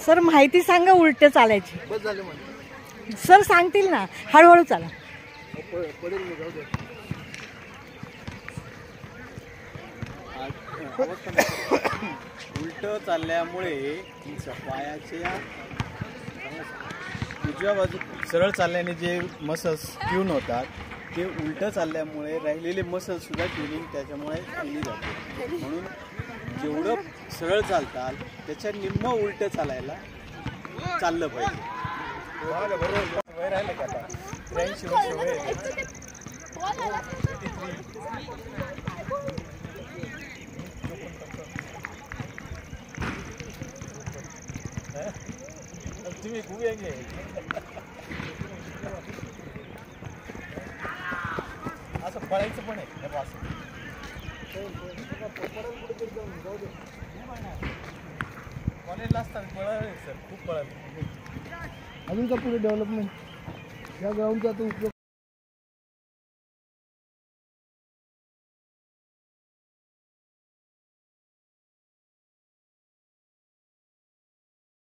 Sir माहिती सांगा उलट चालायची. बस झालं म्हणजे सर सांगतील ना, हळूहळू चाला. पडेल मी, जाऊ दे. उलट चालल्यामुळे पायाच्या उजव्या बाजू सरळ चालल्याने जे मसल्स ट्यून होतात ते उलट चालल्यामुळे राहिलेले मसल्स सुद्धा ट्युनिंग त्याच्यामुळे केली जाते. म्हणून जेवढं सरळ चालताल त्याच्या निम्म उलट चालायला चाललं पाहिजे. वय राहिलं का आता 83 वर्ष वय. तुम्ही खूप येंगे असं पळायचं पण आहे असं कॉलेजला असताना पळाले सर, खूप पळाले. अजून का पुढे डेव्हलपमेंट या ग्राउंडचा तो उपयोग